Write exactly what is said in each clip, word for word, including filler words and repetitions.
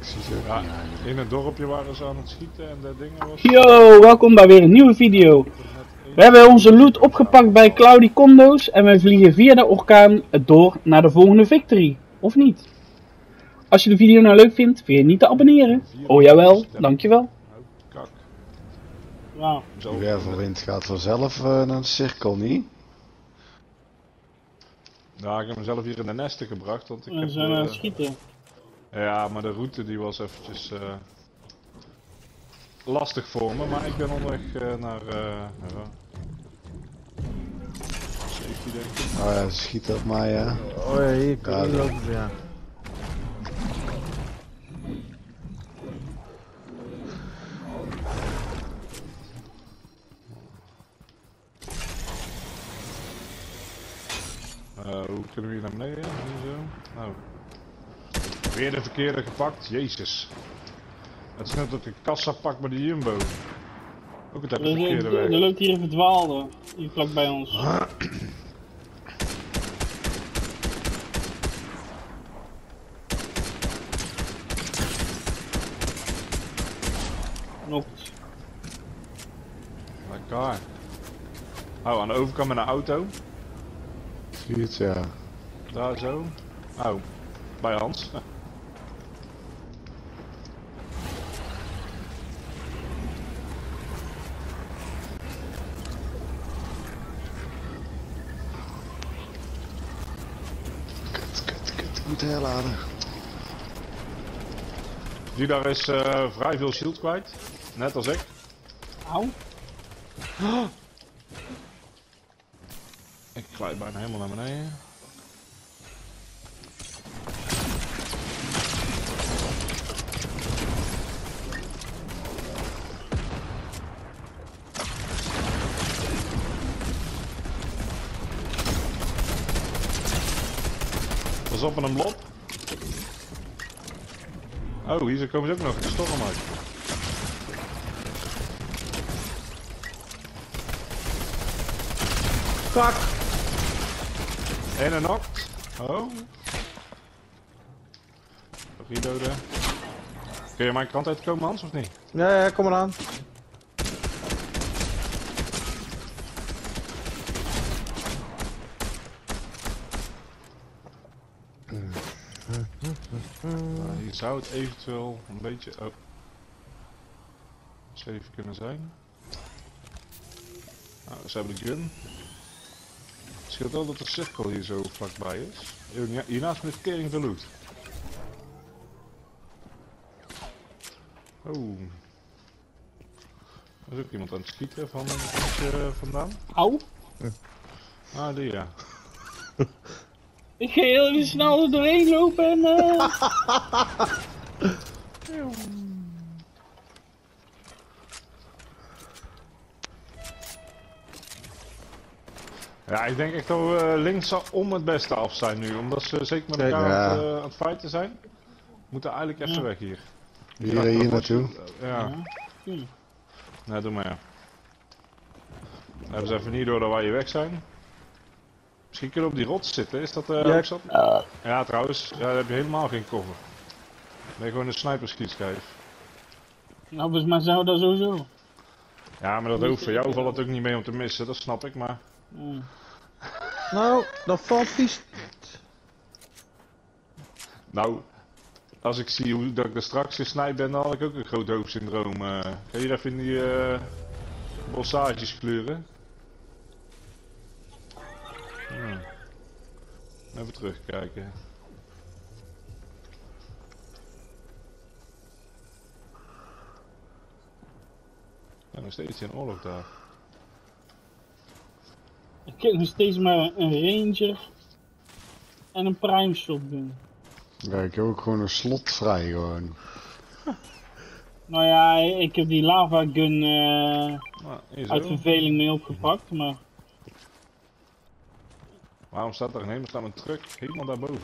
zie ze ook Ja, niet eigenlijk. in het dorpje waren ze aan het schieten en dat dingen was... Yo, welkom bij weer een nieuwe video. We hebben onze loot opgepakt bij Cloudy Condos en we vliegen via de orkaan door naar de volgende victory. Of niet? Als je de video nou leuk vindt, vergeet niet te abonneren. Oh jawel, dankjewel. Oh, kak. Wow. Zo. Die wervelwind gaat vanzelf uh, naar de cirkel, niet? Nou, ik heb mezelf hier in de nesten gebracht, want ik We heb... zijn de... aan het schieten. Ja, maar de route die was eventjes uh, lastig voor me, maar ik ben onderweg uh, naar... Uh, ja. Safety denk ik. Oh ja, ze schieten op mij, ja. Oh ja, hier kan je lopen, ja. Uh, hoe kunnen we hier naar beneden? Hier zo. Nou. Weer de verkeerde gepakt, jezus. Het is net dat ik een kassa pak bij de Jumbo. Ook het heb ik verkeerde weg. Er loopt hier een verdwaalde, hier vlak bij ons. Knokt. Lekker. Oh, aan de overkant met een auto. Zie het, ja. Daar zo. Oh, bij Hans. Kut, kut, kut. Ik moet herladen. Die daar is uh, vrij veel shield kwijt. Net als ik. Auw. Oh. Ik glijd bijna helemaal naar beneden. Pas op met een blob. Oh, hier komen ze ook nog de storm uit. Kak! En een knokt. Oh. Reloaden. Kun je mijn kant uitkomen, Hans, of niet? Ja, ja, kom eraan. Nou, hier zou het eventueel een beetje oh. safe kunnen zijn. Nou, ze hebben de gun. Het scheelt wel dat de cirkel hier zo vlakbij is. Hiernaast met tering veel loot. Oh. Er is ook iemand aan het schieten van een beetje vandaan. Auw. Ah, die ja. Ik ga heel even snel er doorheen lopen en uh... Ja, ik denk echt dat we uh, links om het beste af zijn nu, omdat ze zeker met elkaar ja. aan, het, uh, aan het fighten zijn. We moeten eigenlijk even ja. weg hier. Hier, hier, hier naartoe. Uh, ja. ja. Nou, doe maar ja. Dan hebben ze even niet door dat wij hier weg zijn. Misschien kunnen we op die rots zitten, is dat uh, ja. ook zo? Uh. Ja, trouwens, ja, dan heb je helemaal geen cover. Dan ben je gewoon een sniperschietschijf. Nou, volgens mij zijn we dat sowieso. Ja, maar dat hoeft voor jou valt het ook niet mee om te missen, dat snap ik, maar... Mm. Nou, dat valt vies. Nou, als ik zie hoe dat ik er straks gesniped ben, dan had ik ook een groot hoofdsyndroom. Uh, ga hier even in die uh, bossages kleuren. Hmm. Even terugkijken. Ja, nog steeds in oorlog daar. Ik heb nog steeds maar een ranger en een prime shotgun. Ja, ik heb ook gewoon een slot vrij gewoon. Nou ja, ik heb die lava gun uh, nou, uit verveling mee opgepakt, maar... Waarom staat er een helemaal staan een truck helemaal daarboven?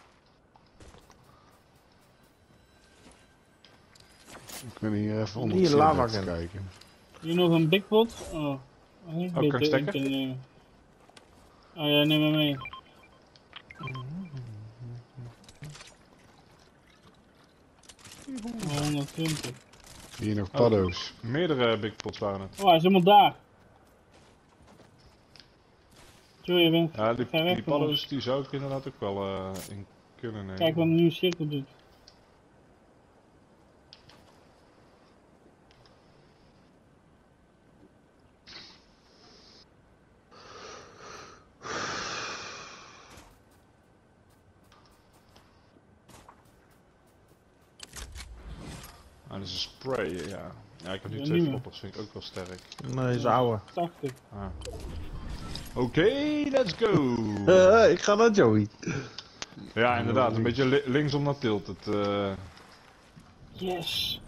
Ik ben hier even onder Hier, het lava te gun. kijken. Hier nog een big pot? Oh, oh kan ik stekken? Ik, uh... Oh ja, neem maar mee. honderdtwintig. Hier nog paddo's. Meerdere big pots waren het. Oh, hij is helemaal daar. Sorry, je bent Ja, die, ver weg die van ons. paddo's die zou ik inderdaad ook wel uh, in kunnen nemen. Kijk wat een nieuwe cirkel doet. Ah, dat is een spray, ja. Ja, ik heb nu Een twee nieuwe. floppers, vind ik ook wel sterk. Nee, is ouwe. tachtig. Ah. Oké, okay, let's go! Uh, ik ga naar Joey. Ja, inderdaad, een beetje li linksom naar tilted. Uh... Yes.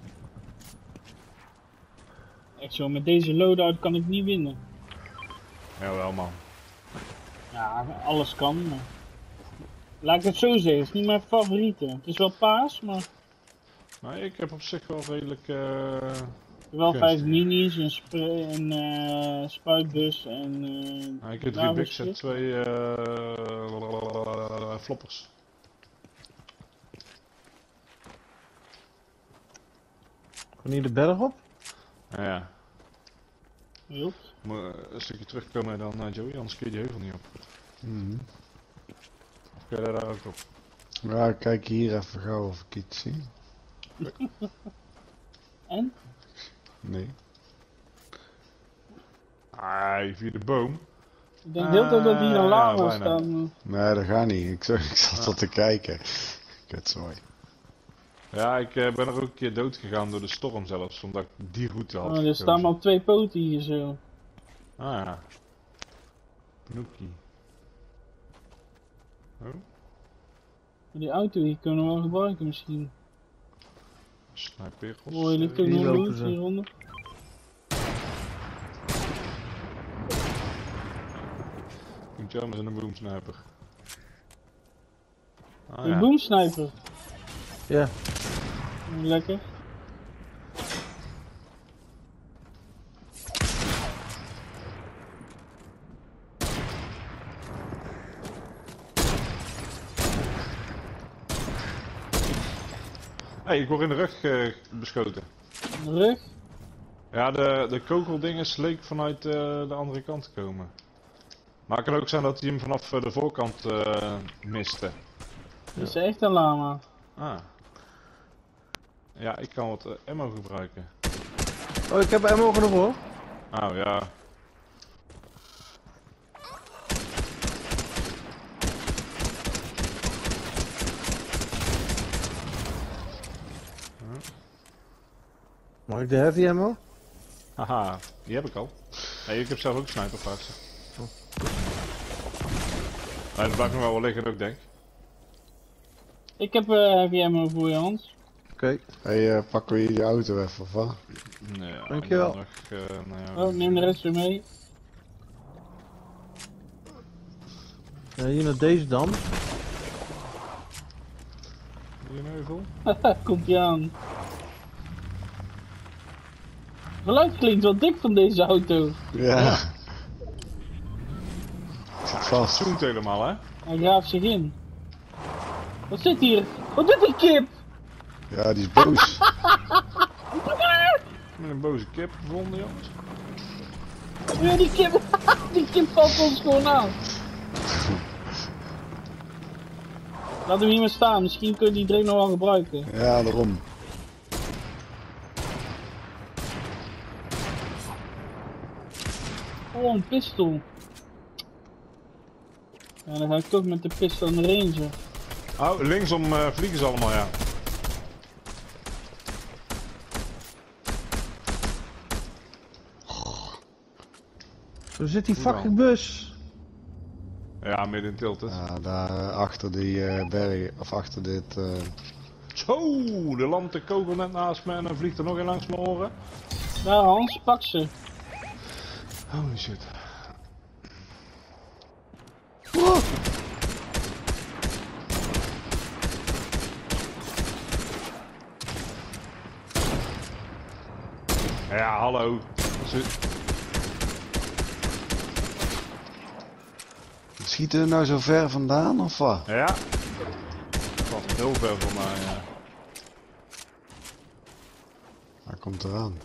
Echt zo, met deze loadout kan ik niet winnen. Jawel man. Ja, alles kan, maar... Laat ik het zo zeggen, het is niet mijn favoriete. Het is wel paas, maar... Maar ik heb op zich wel redelijk... Uh... Wel Kunst. vijf minis, een, spray, een uh, spuitbus en... Uh, nou, ik heb drie bigs en twee uh, floppers. Kan hier de berg op? Ja, ja. Joep. Moet uh, een stukje terugkomen dan uh, Joey, anders kun je die heuvel niet op. Mm-hmm. Of kun je daar ook op? Ja, kijk hier even gauw of ik iets zie. En? Nee. Ah, via de boom. Ik denk heel tijd dat hier een lava ja, staat. Nee, dat gaat niet. Ik, ik zat tot te kijken. Kutzooi. Ja, ik uh, ben er ook een keer dood gegaan door de storm zelfs, omdat ik die route had. Oh, er staan maar op twee poten hier zo. Ah ja. Nookie. Oh, Die auto hier kunnen we wel gebruiken misschien. snipers. Oh, je ligt ook Hier nog lopen loot ze. hieronder. Komt jou met een boomsniper. Ah, Een ja. boomsniper. Ja. Lekker. Hey, ik word in de rug uh, beschoten. De rug. Ja, de, de kokeldinges leek vanuit uh, de andere kant te komen. Maar het kan ook zijn dat hij hem vanaf uh, de voorkant uh, miste. Dat is echt een lama. Ah. Ja, ik kan wat uh, ammo gebruiken. Oh, ik heb ammo genoeg hoor. Nou ja. Mag ik de heavy ammo? Haha, die heb ik al. Hey, ik heb zelf ook sniperplaatsen. Oh. Nee, dat blijft nog wel liggen, ook denk ik. Ik heb uh, heavy ammo voor je, Hans. Oké. Okay. Hey, uh, pakken we hier die auto even of wat? Nee, ja, Dankjewel. Nog, uh, nou ja. Oh, neem de rest weer mee. Ja, hier naar deze dam. Hier een heuvel. Komt ie aan. Geluid klinkt wel dik van deze auto. Ja. Ik zit vast. Zoent helemaal, hè? Hij graaft zich in. Wat zit hier? Wat doet die kip? Ja, die is boos. Met een boze kip gevonden, jongens. Ja, die kip. Die kip valt ons gewoon aan. Laat hem hier maar staan. Misschien kun je die dreef nog wel gebruiken. Ja, daarom. Oh, een pistool. Ja, dan ga ik toch met de pistool aan de ranger. Oh, linksom uh, vliegen ze allemaal, ja. Waar zit die Hoe dan? fucking bus? Ja, midden in tilted. Ja, daar uh, achter die uh, berg, of achter dit... Uh... Zo, er landt de kogel net naast me en dan vliegt er nog een langs mijn oren. Daar Hans, pak ze. Holy shit. Oh! Ja, hallo. Ze... Schieten we nou zo ver vandaan of wat? Ja. Dat was heel ver voor mij, ja. komt eraan.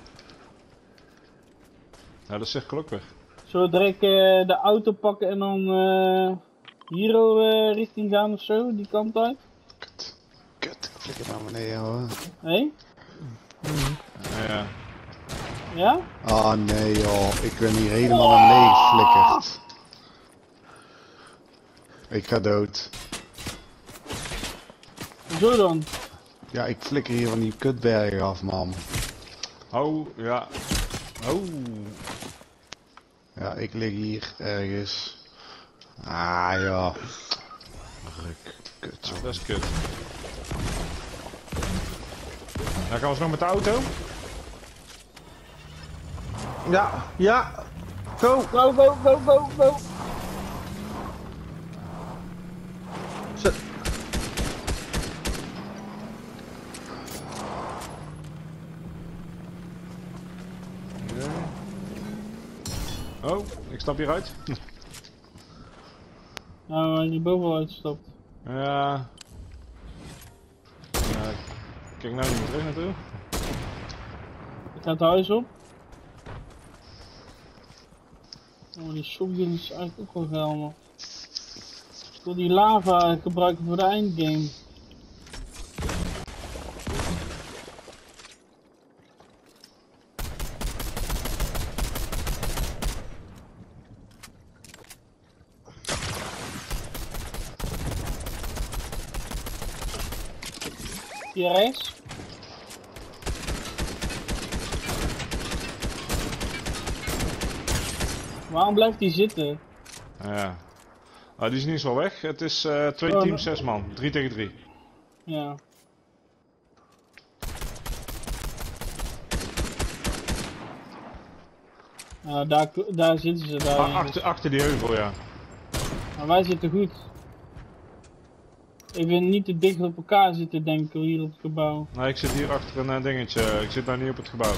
Ja, dat zegt geluk weg. Zullen we direct uh, de auto pakken en dan uh, Hero uh, richting gaan of zo, die kant uit? Kut. Kut, ik flikker naar beneden hoor. Hé? Hey? Ja. Ja? Ah nee joh, ik ben hier helemaal naar beneden geflikkerd. Ik ga dood. Zo dan. Ja, ik flikker hier van die kutbergen af, man. Oh, ja. Oh. Ja, ik lig hier ergens. Ah ja. Ruk. Kut zo. Dat is kut. Dan gaan we nog met de auto. Ja, ja. Go. Go, go, go, go, go. Zet. Oh, ik stap hieruit. Nou, die bovenal uitstapt. Ja. Ja. Kijk nou niet meer terug naartoe. Ik ga het huis op. Oh, die shotgun is eigenlijk ook wel geil, man. Ik wil die lava gebruiken voor de eindgame. Hier rechts. Waarom blijft die zitten? Ja. Ah, die is niet eens wel weg. Het is uh, twee Oh, teams, nee. zes man. Drie tegen drie. Ja. Ja, daar, daar zitten ze. Daar. Ah, achter, achter die heuvel, ja. Maar wij zitten goed. Ik wil niet te dicht op elkaar zitten, denk ik, hier op het gebouw. Nee, ik zit hier achter een uh, dingetje. Ik zit nou niet op het gebouw.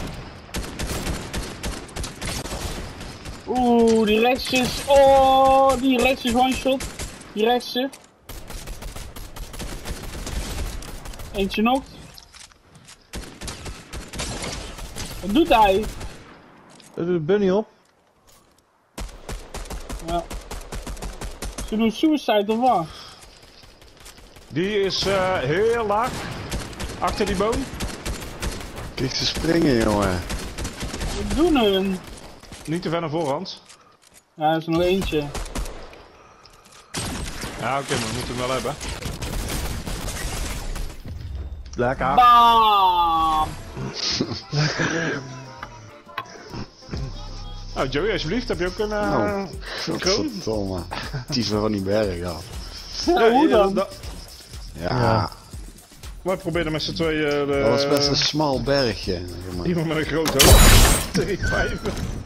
Oeh, die rechts is. Oh, die rechts is one shot. Die rechtse. Eentje nog. Wat doet hij? Er doet Bunny op. Ja. Ze doen suicide of wat? Die is uh, heel laag. Achter die boom. Kijk ze springen, jongen. Wat doen hun? Niet te ver naar voorhand. Ja, er is nog eentje. Ja, oké, okay, maar we moeten hem wel hebben. Lekker. Bam! Nou, Joey, alsjeblieft, heb je ook een uh, Nou, kroon? godverdomme. Het is wel van die bergen af. Ja, hoe dan? dat- Ja, Ja. Maar probeer met z'n tweeën. Uh, dat was best een smal bergje. Zeg maar. Iemand met een groot hoofd. Tegen vijf.